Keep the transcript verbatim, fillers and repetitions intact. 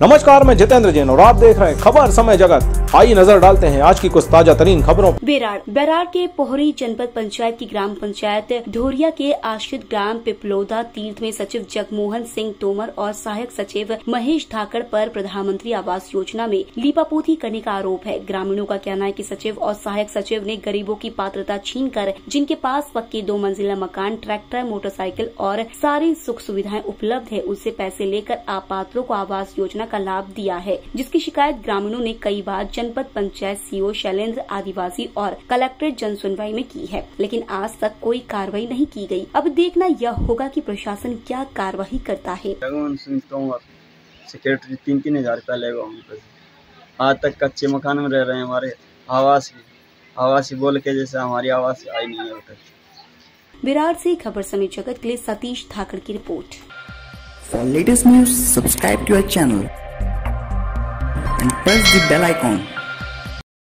नमस्कार, मैं जितेंद्र जैन और आप देख रहे हैं खबर समय जगत। आइए नजर डालते हैं आज की कुछ ताजा तरीन खबरों। बेराड़ बेराड़ के पोहरी जनपद पंचायत की ग्राम पंचायत ढोरिया के आश्रित ग्राम पिपलोदा तीर्थ में सचिव जगमोहन सिंह तोमर और सहायक सचिव महेश धाकड़ पर प्रधानमंत्री आवास योजना में लीपापोती करने का आरोप है। ग्रामीणों का कहना है कि सचिव और सहायक सचिव ने गरीबों की पात्रता छीनकर जिनके पास पक्के दो मंजिला मकान, ट्रैक्टर, मोटरसाइकिल और सारी सुख सुविधाएं उपलब्ध है, उससे पैसे लेकर अपात्रों को आवास योजना का लाभ दिया है, जिसकी शिकायत ग्रामीणों ने कई बार जनपद पंचायत सीओ शैलेंद्र आदिवासी और कलेक्ट्रेट जन सुनवाई में की है, लेकिन आज तक कोई कार्रवाई नहीं की गई। अब देखना यह होगा कि प्रशासन क्या कार्रवाई करता है। जगमोहन सिंह तोमर सेक्रेटरी तीन तीन हजार रुपया लेगा उनसे। आज तक कच्चे मकान में रह रहे हैं। हमारे आवास आवासी बोल के जैसे हमारी आवास आई नहीं है। विरार से खबर समय जगत के लिए सतीश धाकड़ की report. For latest news, subscribe to our channel and press the bell icon.